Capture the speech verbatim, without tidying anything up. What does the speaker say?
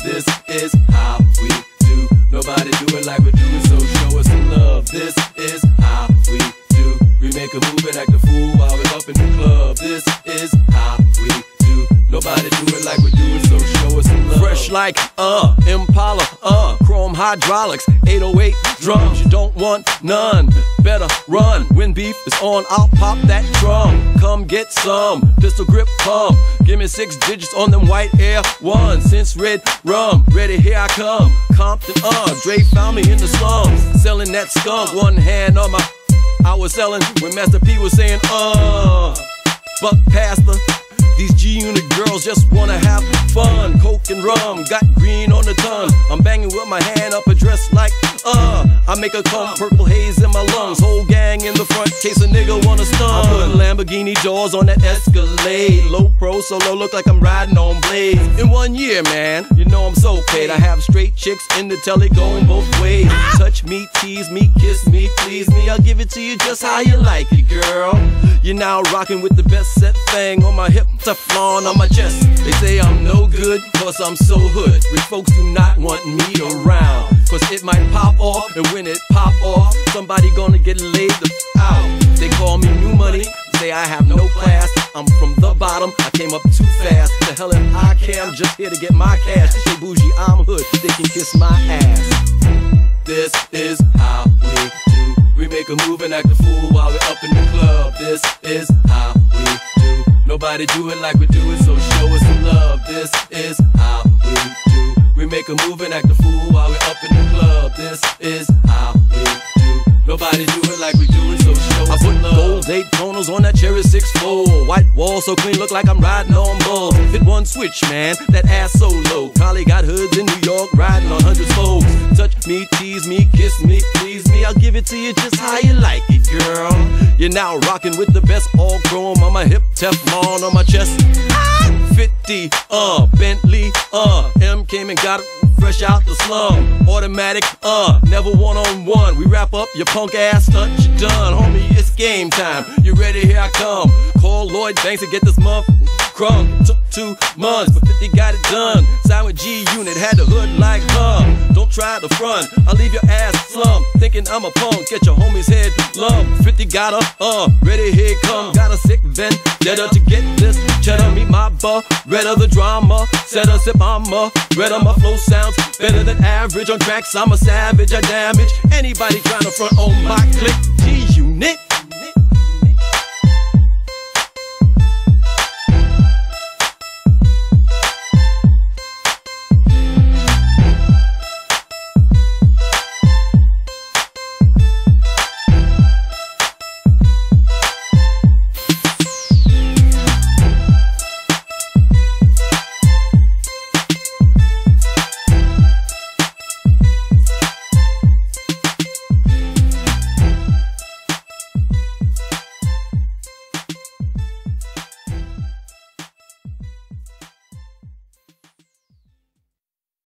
This is how we do. Nobody do it like we do it, so show us some love. This is how we do. We make a move and act a fool while we're up in the club. This is how we do. Nobody do it like we do it, so show us some love. Fresh like, uh, Impala, uh, chrome hydraulics, eight oh eight drums. You don't want none, better run. When beef is on, I'll pop that drum. Come get some, pistol grip pump. Give me six digits on them white Air Ones. Since red rum, ready, here I come. Compton, uh, Dre found me in the slums, selling that skunk. One hand on my, I was selling when Master P was saying, uh, buck past the. These G-Unit girls just wanna have fun. Coke and rum, got green on the tongue. I'm banging with my hand up a dress like, uh I make a come, purple haze in my lungs. Whole gang in the front, case a nigga wanna stun. I'm putting Lamborghini doors on that Escalade. Low pro, so low, look like I'm riding on blades. In one year, man, you know I'm so paid. I have straight chicks in the telly going both ways. Touch me, tease me, kiss me, please me. I'll give it to you just how you like it, girl. You're now rocking with the best set thing on my hip, Teflon on my chest. They say I'm no good, cause I'm so hood. Rich folks do not want me around, cause it might pop off, and when it pop off, somebody gonna get laid the f out. They call me new money, say I have no class. I'm from the bottom, I came up too fast. The hell if I care, I'm just here to get my cash. Say bougie, I'm hood, they can kiss my ass. This is how we do. We make a move and act a fool while we're up in the club. This is how we do. Nobody do it like we do it, so show us some love. This is how we do. We make a move and act a fool while we're up in the club. This is how we do. Nobody do it like we do it, so show us some love. I put gold Daytonas on that cherry six four. White wall so clean, look like I'm riding on bulls. Hit one switch, man, that ass so low. Probably got hoods in New York, riding on hundreds folks. Touch me, tease me, kiss me, please me. I'll give it to you just how you like it, girl. You're now rocking with the best, all chrome on my hip, Teflon on my chest. fifty, uh, Bentley, uh, M came and got it fresh out the slum. Automatic, uh, never one on one. We wrap up your punk ass stunt, you done, homie. It's game time. You ready? Here I come. Call Lloyd Banks to get this month crunk. Took two months, but fifty got it done. Signed with G-Unit, had the hood like uh. Don't try the front, I'll leave your ass slumped. Thinking I'm a punk, get your homie's head lump. fifty got a, uh, ready, here it come. Got a sick vendetta to get this cheddar. Meet my Beretta, the drama. Set a sip, I'm a redder. My flow sounds better than average. On tracks, I'm a savage, I damage anybody trying to front on my click. G-Unit.